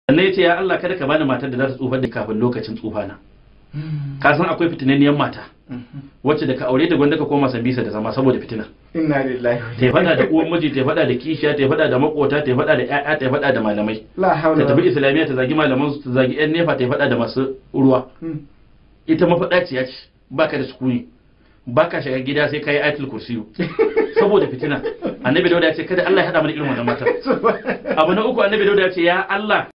sannan ya ce ya Allah kada ka bani matar da za ta tsufa da kafin lokacin tsufana. Ka san akwai fitinanniyar mata wacce da ka aure da gwanda ka koma sabisa da zama saboda fitina. Inna lillahi. Ta fada da uwan miji, ta fada da kishiya, ta fada da makota, ta fada da ƴaƴa, ta fada da malamai. Ta tafi islamiyya ta zagi malaman su, ta zagi ƴan nefa, ta fada da masu ruwa. Ita mafadaciya ce, baka da sukuni. Baka shiga gida sai kai ayatul kursiyu saboda fitina. Annabi Dawud ya ce kada Allah ya hada mana irin wannan mata. Abu na uku Annabi Dawud ya ce ya Allah